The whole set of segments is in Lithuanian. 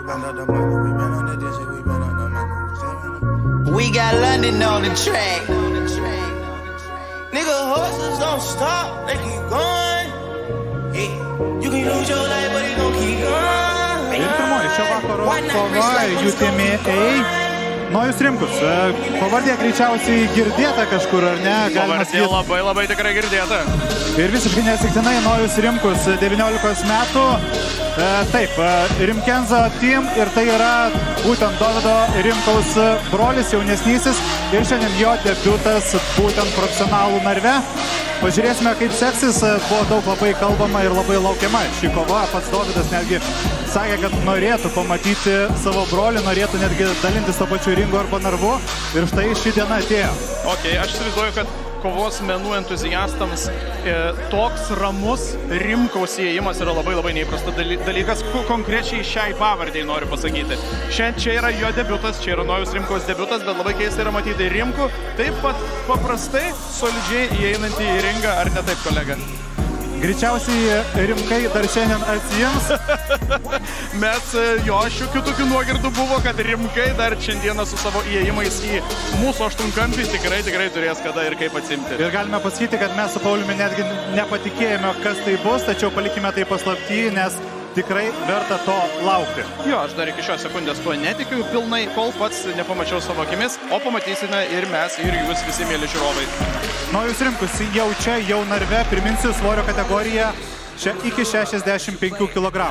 We got London on the track. Nigga, horses don't stop, they keep going. Yeah. You can lose your life, but it gon' keep going. Ir pirmoji šio vakaro kova UTMA. Nojus Rimkus. Pavardė greičiausiai girdėta kažkur, ar ne? Pavardė labai tikrai girdėta. Ir visiškai nesiktinai Nojus Rimkus, 19 metų. Taip, Rimkenzo team ir tai yra būtent Dovydo Rimkaus brolis, jaunesnysis. Ir šiandien jo debiutas būtent profesionalų narve. Pažiūrėsime, kaip seksis. Buvo daug labai kalbama ir labai laukiama ši kova. Pats Dovydas netgi sakė, kad norėtų pamatyti savo brolį, norėtų netgi dalintis to pačiu ringu arba narvu. Ir štai ši diena atėjo. Ok, aš įsivaizduoju, kad kovos menų entuziastams toks ramus Rimkaus įėjimas yra labai neįprasta dalykas. Konkrečiai šiai pavardėjai noriu pasakyti. Šiandien čia yra jo debiutas, čia yra Nojus Rimkaus debiutas, bet labai keista yra matyti Rimkų taip pat paprastai, solidžiai įeinantį į ringą, ar ne taip, kolega? Greičiausiai Rimkai dar šiandien atsijims. Bet jo šiokių tokių nuogirdų buvo, kad Rimkai dar šiandieną su savo įėjimais į mūsų aštunkampį tikrai turės kada ir kaip atsimti. Ir galime pasakyti, kad mes su Pauliumi netgi nepatikėjome, kas tai bus, tačiau palikime tai paslapty, nes tikrai verta to laukti. Jo, aš dar iki šios sekundės tuo netikiu pilnai, kol pats nepamačiau savo akimis, o pamatysime ir mes, ir jūs visi mėly žiūrovai. Nojus Rimkus jau čia, jau narve, priminsiu svorio kategoriją, čia iki 65 kg.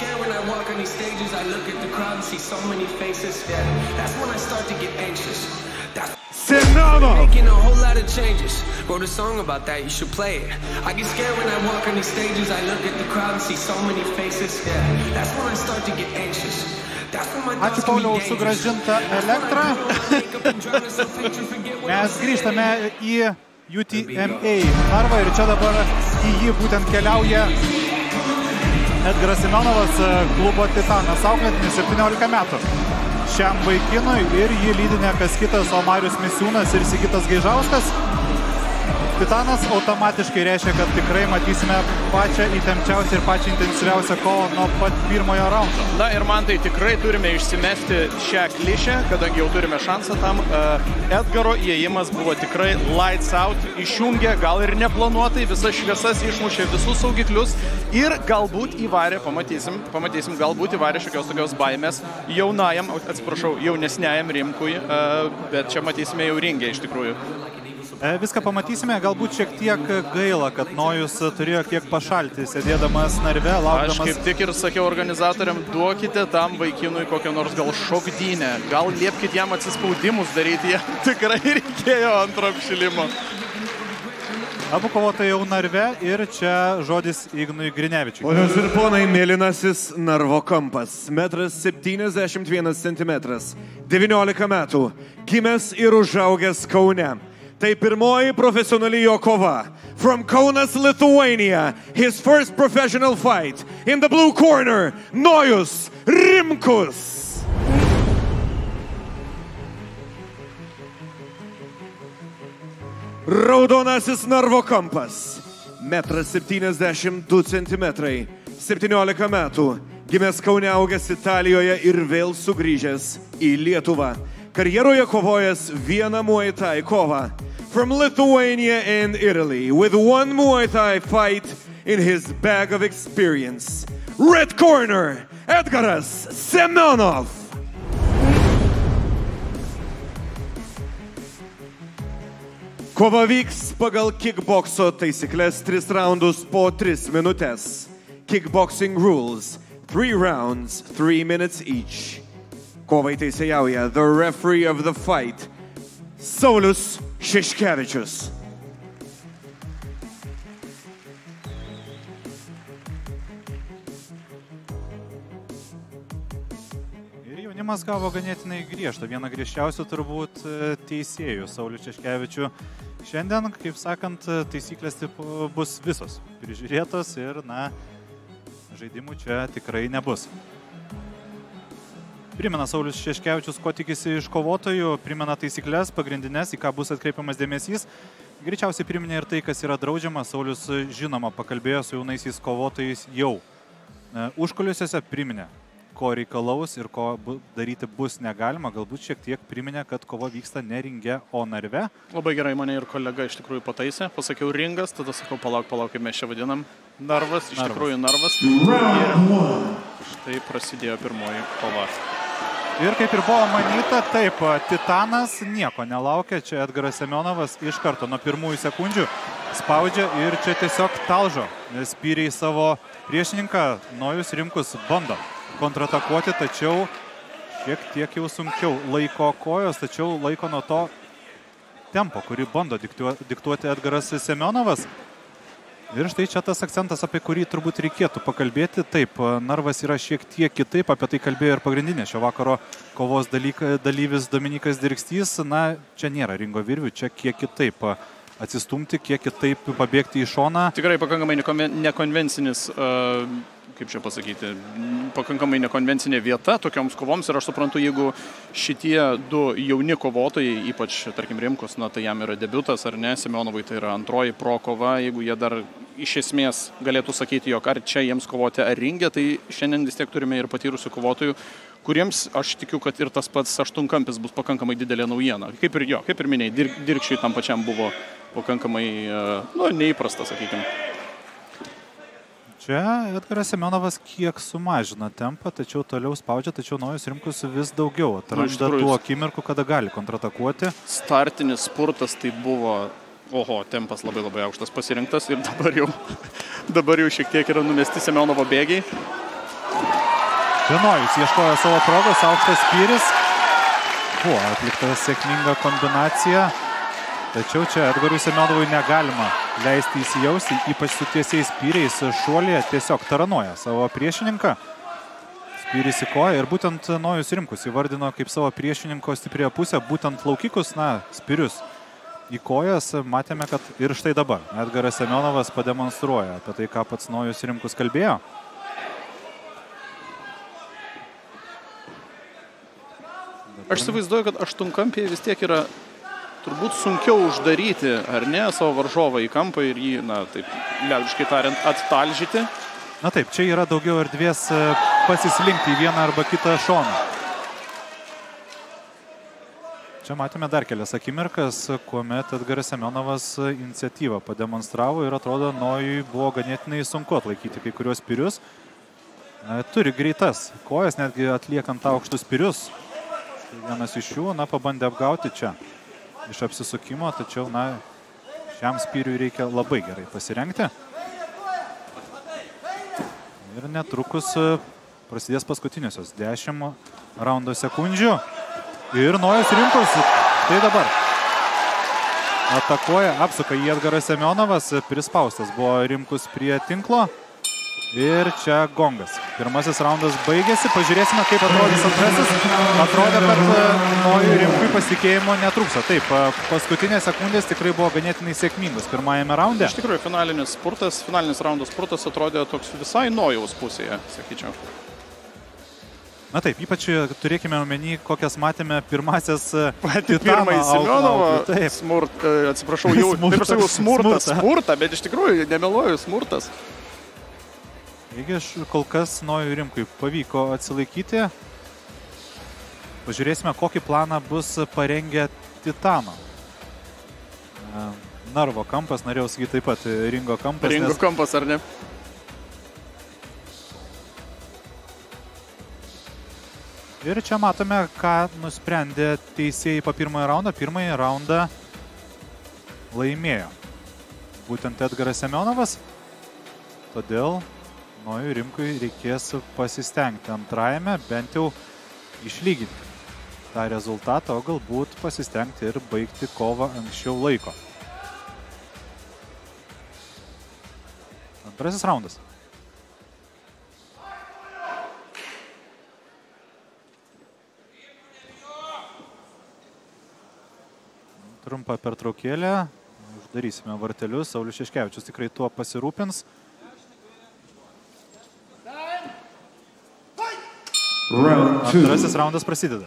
Semionov! Making a whole lot of changes. Wrote a song about that, you should play it. I get scared when I walk on these stages. I look at the crowd and see so many faces. Yeah, that's when I start to get anxious. Ačiū Pauliau už sugrąžintą elektrą. Mes grįžtame į UTMA narvą ir čia dabar į jį būtent keliauja Edgaras Semionovas, klubo Titanas, auklėtinis 17 metų. Šiam vaikinui ir jį lydi ne kas kitas, o Marius Misiūnas ir Sigitas Gaižauskas. Titanas automatiškai reiškia, kad tikrai matysime pačią įtempčiausią ir pačią intensyviausią kovą nuo pat pirmojo raundo. Na ir man tai tikrai turime išsimesti šią klišę, kadangi jau turime šansą tam. Edgaro įėjimas buvo tikrai lights out, išjungė, gal ir neplanuotai, visas šviesas išmušė, visus saugiklius ir galbūt įvarė, pamatysim, galbūt įvarė šiokios tokios baimės jaunajam, atsiprašau, jaunesniajam Rimkui, bet čia matysime jau ringę iš tikrųjų. Viską pamatysime, galbūt šiek tiek gaila, kad Nojus turėjo kiek pašalti, sėdėdamas narve, laukdamas. Aš kaip tik ir sakiau organizatoriam, duokite tam vaikinui kokią nors gal šokdynę, gal liepkite jam atsispaudimus daryti, jam tikrai reikėjo antro apšilimo. Abu kovotojai jau narve ir čia žodis Ignui Grinevičiui. Ponios ir ponai, mėlynasis narvo kampas, 1,71 cm, 19 metų, gimęs ir užaugęs Kaune. Tai pirmoji profesionali jo kova. From Kaunas, Lithuania, his first professional fight. In the blue corner, Nojus Rimkus. Raudonasis narvo kampas, 1,72 cm, 17 metų, gimęs Kaune, augęs Italijoje ir vėl sugrįžęs į Lietuvą. Karjeroje kovojęs vieną Muay Thai kovą. From Lithuania and Italy, with one Muay Thai fight in his bag of experience. Red corner, Edgaras Semionov. Kova vyks pagal kickbokso taisyklės 3 raundus po 3 minutės. Kickboxing rules, 3 rounds, 3 minutes each. Kovai teisėjauja the referee of the fight, Saulius Šeškevičius. Ir jaunimas gavo ganėtinai griežtą, vieną griežčiausių turbūt teisėjų Saulių Šeškevičių. Šiandien, kaip sakant, taisyklės bus visos prižiūrėtos ir, na, žaidimų čia tikrai nebus. Primena Saulius Šeškevičius, ko tikisi iš kovotojų, primena taisyklės pagrindinės, į ką bus atkreipiamas dėmesys. Greičiausiai priminė ir tai, kas yra draudžiama. Saulius, žinoma, pakalbėjo su jaunaisiais kovotojais jau. Užkulisiuose priminė, ko reikalaus ir ko daryti bus negalima. Galbūt šiek tiek priminė, kad kova vyksta ne ringe, o narve. Labai gerai mane ir kolega iš tikrųjų pataisė. Pasakiau ringas, tada sakau, palauk, kaip mes čia vadinam. Narvas, iš tikrųjų narvas. Ir štai prasidėjo pirmoji kova. Ir kaip ir buvo manyta, taip, Titanas nieko nelaukia. Čia Edgaras Semionovas iš karto nuo pirmųjų sekundžių spaudžia ir čia tiesiog talžo. Spyriai savo priešininką. Nojus Rimkus bando kontratakuoti, tačiau šiek tiek jau sunkiau laiko kojos, tačiau laiko nuo to tempo, kurį bando diktuoti Edgaras Semionovas. Ir štai čia tas akcentas, apie kurį turbūt reikėtų pakalbėti. Taip, narvas yra šiek tiek kitaip, apie tai kalbėjo ir pagrindinė šio vakaro kovos dalyvis Dominikas Dirkstys. Na, čia nėra ringo virvių, čia kiek kitaip atsistumti, kiek kitaip pabėgti į šoną. Tikrai pakankamai nekonvencinis, kaip čia pasakyti, pakankamai nekonvencinė vieta tokioms kovoms. Ir aš suprantu, jeigu šitie du jauni kovotojai, ypač, tarkim, Rimkus, na, tai jam yra debiutas, ar ne, Semionovui tai yra antroji pro kova, jeigu jie dar iš esmės galėtų sakyti, jog ar čia jiems kovoti ar ringe, tai šiandien vis tiek turime ir patyrusių kovotojų, kuriems aš tikiu, kad ir tas pats aštunkampis bus pakankamai didelė naujiena. Kaip ir minėjai, Dirkšiui tam pačiam buvo pakankamai, neįprasta, sakykime. Čia Edgaras Semionovas kiek sumažina tempą, tačiau toliau spaudžia, tačiau Nojus Rimkus vis daugiau atranda tų akimirkų, kada gali kontratakuoti. Startinis spurtas tai buvo, tempas labai aukštas pasirinktas ir dabar jau šiek tiek yra numesti Semionovo bėgiai. Čia Nojus ieškojo savo progos, aukštas spyris. Buvo atlikta sėkminga kombinacija. Tačiau čia Edgarui Semionovui negalima leisti įsijausti, ypač su tiesiais spyriais šuolyje tiesiog taranoja savo priešininką. Spyris į koją ir būtent Nojus Rimkus įvardino kaip savo priešininko stipriąją pusę, būtent laukikus, spyrius į kojas. Matėme, kad ir štai dabar Edgaras Semionovas pademonstruoja apie tai, ką pats Nojus Rimkus kalbėjo. Aš įsivaizduoju, kad aštunkampėje vis tiek yra turbūt sunkiau uždaryti, ar ne, savo varžovą į kampą ir jį, taip, liaudiškai tariant, attalžyti. Na taip, čia yra daugiau erdvės pasislinkti į vieną arba kitą šoną. Čia matėme dar kelias akimirkas, kuomet Edgaras Semionovas iniciatyvą pademonstravo ir atrodo, Nojui buvo ganėtinai sunku atlaikyti kai kurios spyrius. Turi greitas kojas, netgi atliekant aukštus spyrius. Vienas iš jų, pabandė apgauti čia iš apsisukimo, tačiau, šiam spyriui reikia labai gerai pasirengti. Ir netrukus prasidės paskutiniosios 10 raundo sekundžių. Ir Nojus Rimkus, štai dabar, atakuoja, apsuka į Edgaras Semionovas, prispaustas buvo Rimkus prie tinklo. Ir čia gongas. Pirmasis raundas baigėsi. Pažiūrėsime, kaip atrodys antrasis. Atrodo, kad Nojui Rimkui pasitikėjimo netrūksta. Taip, paskutinės sekundės tikrai buvo ganėtinai sėkmingus pirmajame raunde. Iš tikrųjų, finalinis raundas spurtas atrodė toks visai Nojaus pusėje, sakyčiau. Na taip, ypač turėkime omeny, kokias matėme pirmasias pirmąjį Semionovą. Atsiprašau, jau taip sakau smurtą, bet iš tikrųjų nemeluoju, smurtas. Taigi kol kas Nojui Rimkui pavyko atsilaikyti. Pažiūrėsime, kokį planą bus parengę Titano. Narvo kampas, norėjau sakyti taip pat ringo kampas. Ringo kampas, ar ne? Ir čia matome, ką nusprendė teisėjai po pirmąjį raundą. Pirmąjį raundą laimėjo būtent Edgaras Semionovas. Todėl Nojui Rimkui reikės pasistengti antrajame, bent jau išlyginti tą rezultatą, o galbūt pasistengti ir baigti kovą anksčiau laiko. Antrasis raundas. Trumpa pertraukėlė. Uždarysime vartelius. Saulius Šeškevičius tikrai tuo pasirūpins. Antrasis raundas prasideda.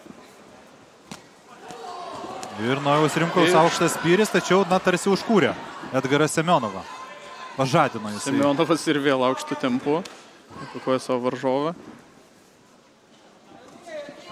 Ir Nojaus Rimkaus aukštas spyris, tačiau, tarsi užkūrė Edgaras Semionovą. Pažadino jisai. Semionovas ir vėl aukštų tempu. Atakuoja savo varžovą.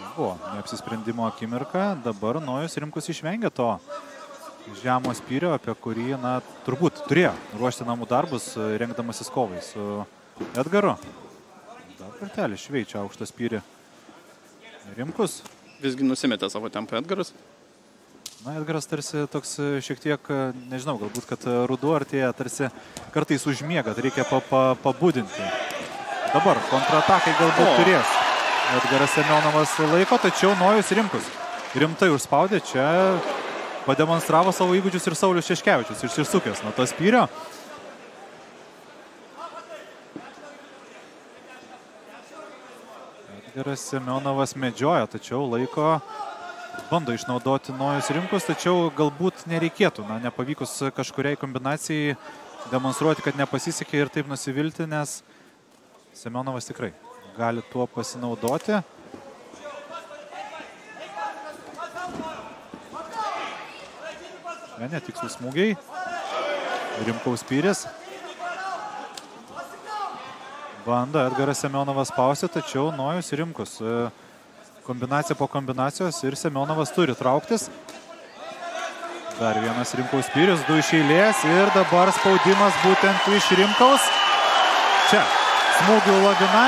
Buvo neapsisprendimo akimirka, dabar Nojus Rimkus išvengia to žemo spyrio, apie kurį, na, turbūt turėjo ruošti namų darbus, rengdamasis kovai su Edgaru. Dar kartelį šveičia aukštą spyrį Rimkus. Visgi nusimetė savo tempą Edgaras. Na, Edgaras tarsi toks šiek tiek, nežinau, galbūt, kad ruduo artėja, tarsi kartais užmiega, reikia pabudinti. Dabar kontratakai galbūt turės. Edgaras Semionovas laiko, tačiau Nojus Rimkus rimtai užspaudė, čia pademonstravo savo įgūdžius ir Saulius Šeškevičius, išsisukęs nuo to spyrio. Edgaras Semionovas medžioja, tačiau laiko bando išnaudoti Nojus Rimkus, tačiau galbūt nereikėtų, na, nepavykus kažkuriai kombinacijai demonstruoti, kad nepasisekė ir taip nusivilti, nes Semionovas tikrai gali tuo pasinaudoti. Čia netikslūs smūgiai. Rimkaus spyris. Bando Edgaras Semionovas spausti, tačiau Nojus Rimkus. Kombinacija po kombinacijos ir Semionovas turi trauktis. Dar vienas Rimkaus spyris, 2 iš eilės ir dabar spaudimas būtent iš Rimkaus. Čia smūgių lavina.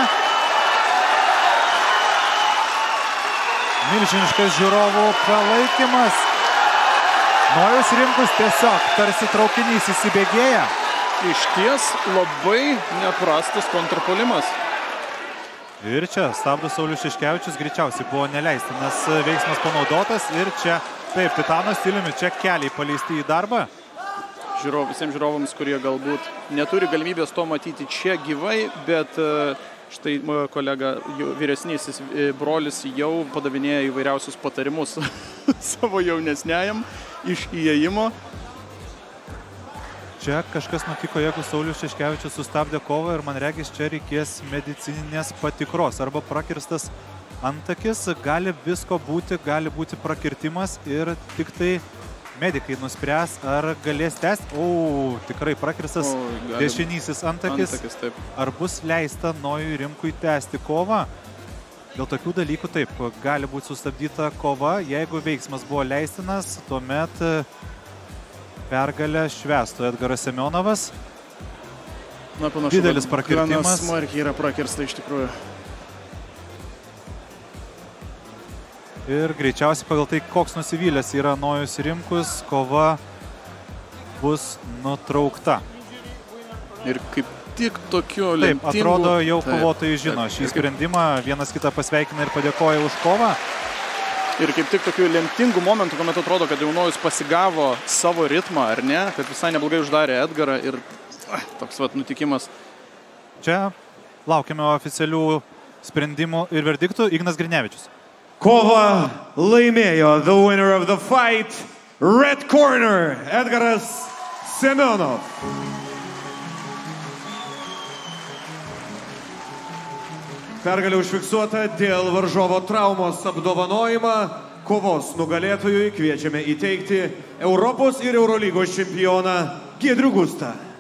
Milžiniškas žiūrovų palaikymas. Nojus Rimkus tiesiog tarsi traukinys įsibėgėja. Išties labai neprastas kontrpuolimas. Ir čia stabdo Saulius Šeškevičius, greičiausiai buvo neleistinas veiksmas panaudotas ir čia, taip, Titano stiliumi, čia keliai paleisti į darbą. Visiems žiūrovams, kurie galbūt neturi galimybės to matyti čia gyvai, bet štai kolega vyresnysis brolis jau padavinėja įvairiausius patarimus savo jaunesniajam iš įėjimo. Čia kažkas nutiko, jeigu Saulius Šeškevičius sustabdė kovą ir man regis, čia reikės medicininės patikros arba prakirstas antakis, gali visko būti, gali būti prakirtimas ir tik tai medikai nuspręs, ar galės tęsti. O, tikrai prakirstas dešinysis antakis. Ar bus leista Nojui Rimkui tęsti kovą? Dėl tokių dalykų taip, gali būti sustabdyta kova. Jeigu veiksmas buvo leistinas, tuomet pergalę švęstų Edgaras Semionovas. Na, panašu, didelis prakirtimas. Gana smarkiai yra prakirsta iš tikrųjų. Ir greičiausiai pagal tai, koks nusivylęs yra Nojus Rimkus, kova bus nutraukta. Ir kaip tik tokiu lemtingu... Taip, atrodo, jau kovotojai žino šį sprendimą, vienas kitą pasveikina ir padėkoja už kovą. Ir kaip tik tokiu lemtingu momentu, kuomet atrodo, kad jau Nojus pasigavo savo ritmą, ar ne, kad visai neblogai uždarė Edgarą ir toks vat nutikimas. Čia laukiame oficialių sprendimų ir verdiktų. Ignas Grinevičius. Kovą laimėjo the winner of the fight, red corner, Edgaras Semionov. Pergalė užfiksuota dėl varžovo traumos apdovanojimą. Kovos nugalėtojui kviečiame įteikti Europos ir Eurolygos čempioną Giedrių Gustą.